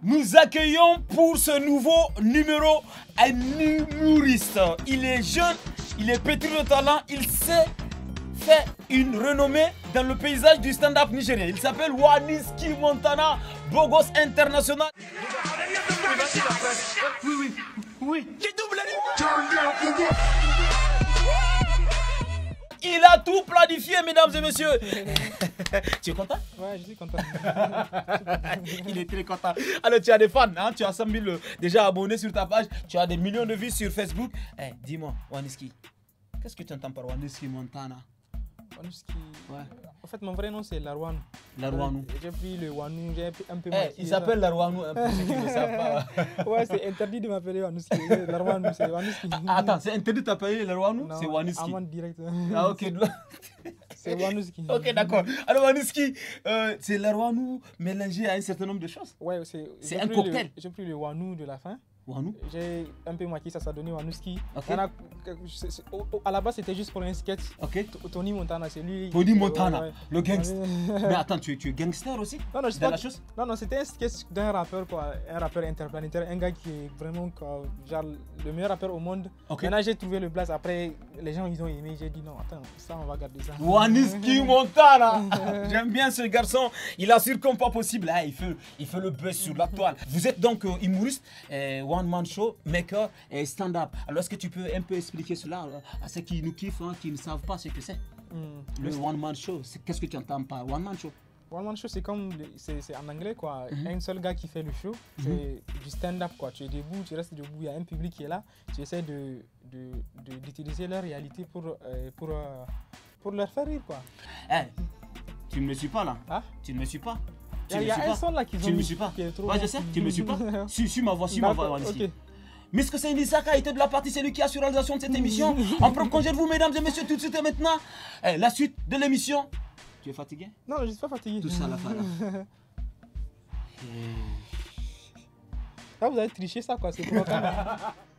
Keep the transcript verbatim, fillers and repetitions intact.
Nous accueillons pour ce nouveau numéro un humoriste. Il est jeune, il est pétri de talent, il sait faire une renommée dans le paysage du stand-up nigérien. Il s'appelle Waniski Montana, beau gosse international. Oui, oui, oui. Il a tout planifié, mesdames et messieurs. Tu es content? Ouais, je suis content. Il est très content. Alors, tu as des fans, hein? Tu as cent mille déjà abonnés sur ta page. Tu as des millions de vues sur Facebook. Eh, dis-moi, Waniski, qu'est-ce que tu entends par Waniski Montana? Waniski. Ouais. En fait, mon vrai nom c'est Larwanou. Larwanou. J'ai pris le Wanou, j'ai un peu. Eh, il s'appelle Larwanou, pour ceux qui ne savent pas. Ouais, c'est interdit de m'appeler Waniski. Larwanou, c'est Waniski. Attends, c'est interdit de t'appeler Larwanou? C'est Waniski. Amende direct. Ah, ok. C'est Waniski. Ok, d'accord. Alors, Waniski, euh, c'est Larwanou mélangé à un certain nombre de choses. Ouais, c'est. C'est un cocktail. J'ai pris le Wanou de la fin. Wanou. J'ai un peu maquillé, ça, ça a donné Wanouski. Okay. A, à la base, c'était juste pour un sketch. Ok. Tony Montana, c'est lui. Tony Montana, ouais, ouais. Le gangster. Ouais. Mais attends, tu, tu es gangster aussi? Non, non, je pas la chose. Non, non, c'était un sketch d'un rappeur, quoi. Un rappeur interplanétaire, un gars qui est vraiment quoi, genre, le meilleur rappeur au monde. Okay. Maintenant, j'ai trouvé le blaze. Après, les gens, ils ont aimé. J'ai dit non, attends, ça, on va garder ça. Waniski Montana. J'aime bien ce garçon. Il assure comme pas possible. Ah, il, fait, il fait le buzz sur la toile. Vous êtes donc euh, humoriste, euh, one-man show, maker et stand-up. Alors, est-ce que tu peux un peu expliquer cela à ceux qui nous kiffent, hein, qui ne savent pas ce que c'est? mm. Le one-man show, qu'est-ce que tu entends par one-man show? One-man show, c'est comme, c'est en anglais, quoi. Mm-hmm. Un seul gars qui fait le show, mm-hmm. c'est du stand-up, quoi. Tu es debout, tu restes debout, il y a un public qui est là. Tu essaies de, de, de, d'utiliser leur réalité pour, euh, pour, euh, pour leur faire rire, quoi. Hey, tu ne me suis pas là? Hein? Tu ne me suis pas? Il y a un son là qui Tu ne me suis pas? Ouais, je sais, tu ne me suis pas? Suis, suis ma voix, suis ma voix, Waniski. Mister Sendi Saka était de la partie, c'est lui qui a sur la réalisation de cette émission. On prend congé de vous, mesdames et messieurs, tout de suite et maintenant. Eh, la suite de l'émission. Tu es fatigué? Non, je ne suis pas fatigué. Tout ça à la fin. Là, là vous avez triché ça, quoi. C'est pour